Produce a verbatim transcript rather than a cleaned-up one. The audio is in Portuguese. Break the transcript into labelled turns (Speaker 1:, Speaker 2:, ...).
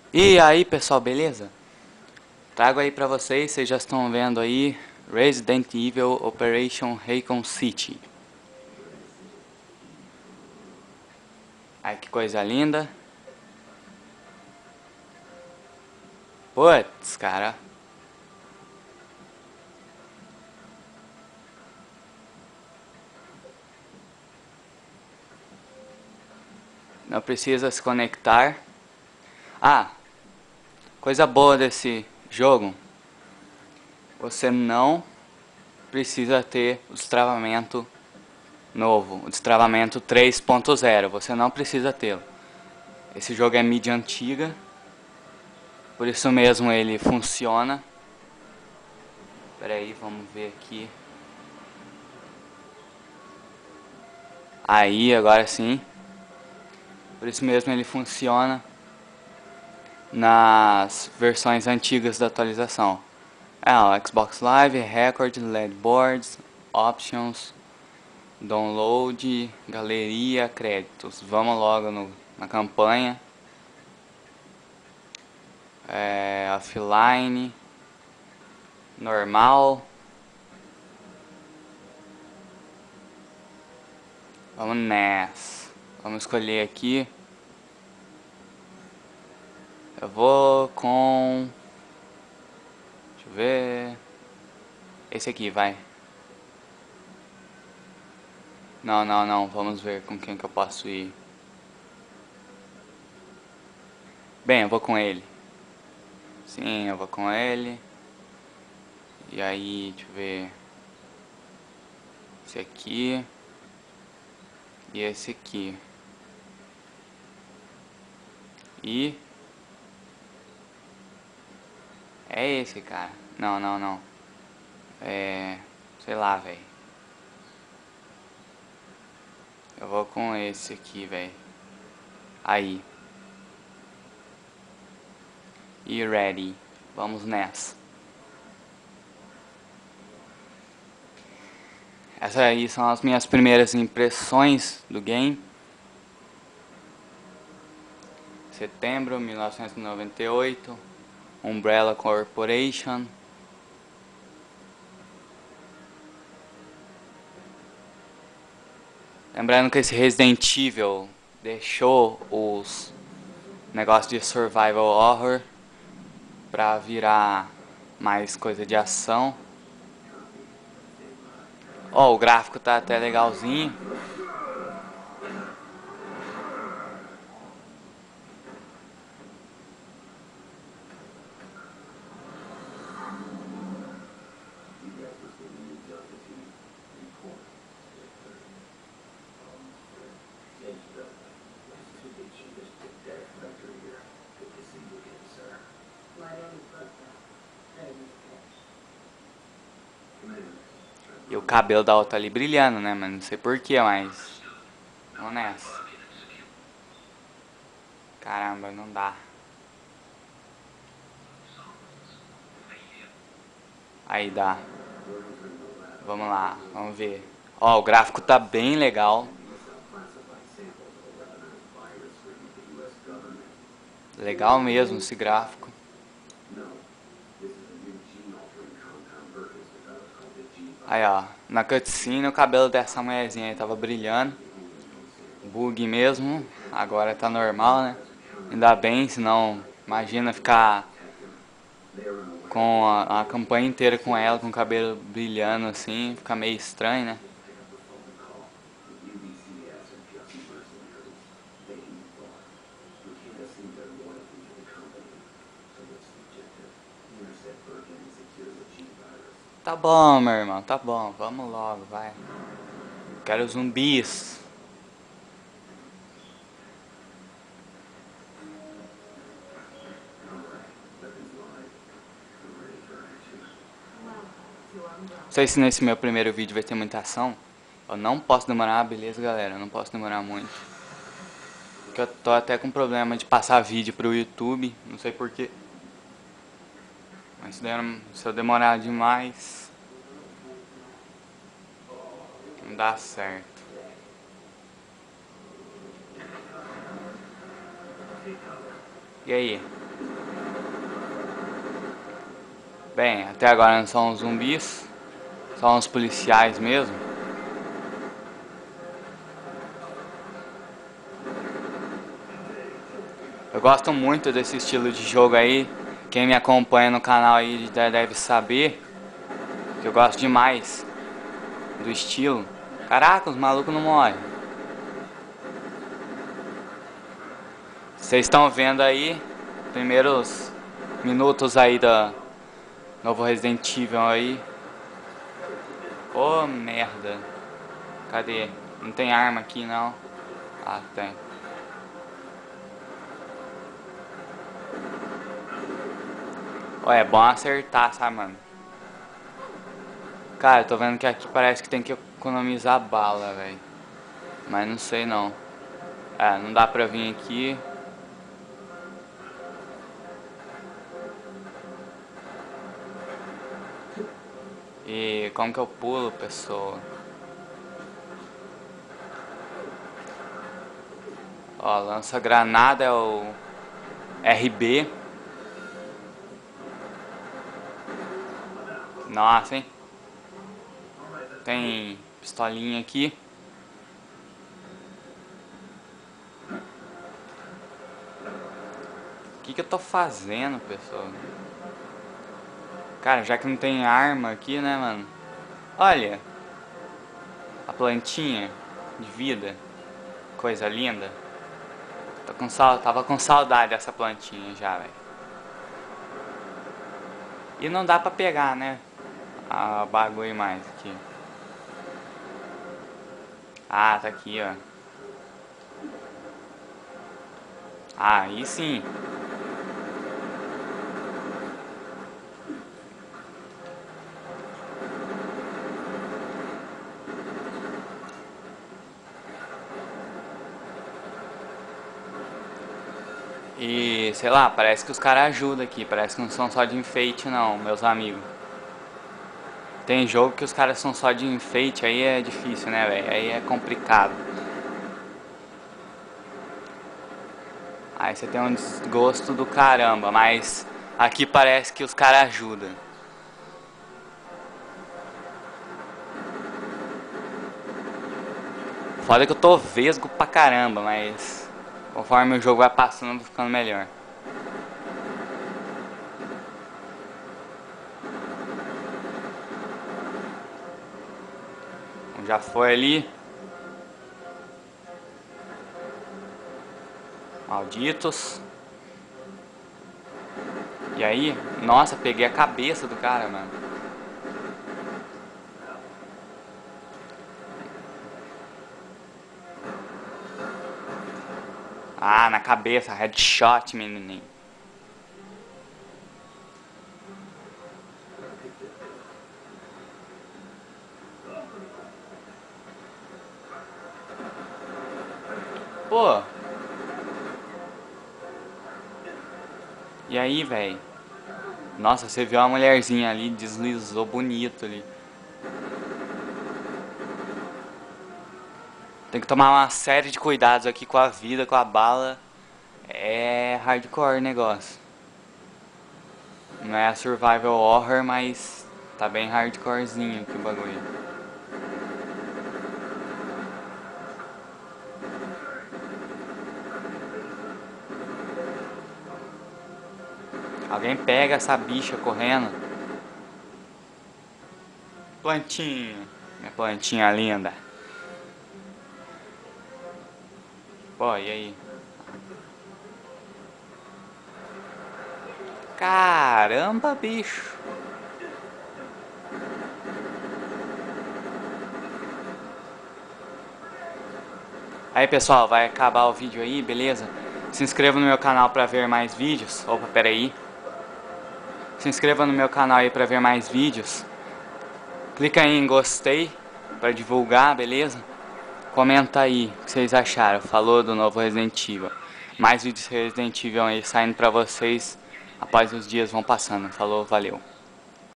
Speaker 1: E aí pessoal, beleza? Trago aí pra vocês, vocês já estão vendo aí Resident Evil Operation Raccoon City. Ai que coisa linda. Putz, cara. Não precisa se conectar. Ah, coisa boa desse jogo. Você não precisa ter o destravamento novo, o destravamento três ponto zero. Você não precisa tê-lo. Esse jogo é mídia antiga. Por isso mesmo ele funciona. Espera aí, vamos ver aqui. Aí, agora sim. Por isso mesmo ele funciona nas versões antigas da atualização. É, o Xbox Live, Record, L E D Boards, Options, Download, Galeria, Créditos. Vamos logo no, na campanha. É, offline, normal. Vamos nessa. Vamos escolher aqui. Eu vou com... Deixa eu ver... Esse aqui, vai. Não, não, não. Vamos ver com quem que eu posso ir. Bem, eu vou com ele. Sim, eu vou com ele. E aí, deixa eu ver. Esse aqui. E esse aqui. E... É esse, cara. Não, não, não. É... Sei lá, velho. Eu vou com esse aqui, velho. Aí. E ready. Vamos nessa. Essas aí são as minhas primeiras impressões do game. Setembro de mil novecentos e noventa e oito. Umbrella Corporation. Lembrando que esse Resident Evil deixou os negócios de survival horror pra virar mais coisa de ação. Ó, oh, o gráfico tá até legalzinho. E o cabelo da outra ali brilhando, né, mano? Não sei porquê, mas... Vamos nessa. Caramba, não dá. Aí dá. Vamos lá, vamos ver. Ó, o gráfico tá bem legal. Legal mesmo esse gráfico. Aí, ó. Na cutscene o cabelo dessa mulherzinha aí tava brilhando. Bug mesmo. Agora tá normal, né? Ainda bem, senão... Imagina ficar... Com a, a campanha inteira com ela, com o cabelo brilhando assim. Fica meio estranho, né? Tá bom, meu irmão, tá bom. Vamos logo, vai. Quero zumbis. Não sei se nesse meu primeiro vídeo vai ter muita ação. Eu não posso demorar, beleza, galera? Eu não posso demorar muito. Porque eu tô até com problema de passar vídeo pro YouTube. Não sei porquê. Mas se eu demorar demais... Não dá certo. E aí? Bem, até agora não são zumbis, são os policiais mesmo. Eu gosto muito desse estilo de jogo aí. Quem me acompanha no canal aí deve saber que eu gosto demais do estilo. Caraca, os malucos não morrem. Vocês estão vendo aí primeiros minutos aí da novo Resident Evil aí. Ô, oh, merda. Cadê? Não tem arma aqui não. Ah, tem. Ó, é bom acertar, sabe, mano? Cara, eu tô vendo que aqui parece que tem que economizar bala, velho. Mas não sei não. É, não dá pra vir aqui. E como que eu pulo, pessoa? Ó, lança-granada é o R B. Nossa, hein? Tem pistolinha aqui. O que que eu tô fazendo, pessoal? Cara, já que não tem arma aqui, né, mano? Olha. A plantinha de vida. Coisa linda. Tô com sal... Tava com saudade dessa plantinha já, velho. E não dá pra pegar, né? A bagulho mais aqui. Ah, tá aqui, ó. Ah, aí sim. E, sei lá, parece que os caras ajudam aqui. Parece que não são só de enfeite não, meus amigos. Tem jogo que os caras são só de enfeite, aí é difícil, né, velho? Aí é complicado. Aí você tem um desgosto do caramba, mas aqui parece que os caras ajudam. Foda que eu tô vesgo pra caramba, mas conforme o jogo vai passando, vai ficando melhor. Já foi ali. Malditos. E aí, nossa, peguei a cabeça do cara, mano. Ah, na cabeça, headshot, menininho. Pô. E aí, velho? Nossa, você viu a mulherzinha ali, deslizou bonito ali. Tem que tomar uma série de cuidados aqui com a vida, com a bala. É hardcore o negócio. Não é survival horror, mas tá bem hardcorezinho aqui o bagulho. Alguém pega essa bicha correndo. Plantinha. Minha plantinha linda. Pô, e aí? Caramba, bicho. Aí, pessoal, vai acabar o vídeo aí, beleza? Se inscreva no meu canal pra ver mais vídeos. Opa, pera aí. Se inscreva no meu canal aí pra ver mais vídeos. Clica aí em gostei pra divulgar, beleza? Comenta aí o que vocês acharam. Falou do novo Resident Evil. Mais vídeos Resident Evil aí saindo pra vocês após os dias vão passando. Falou, valeu.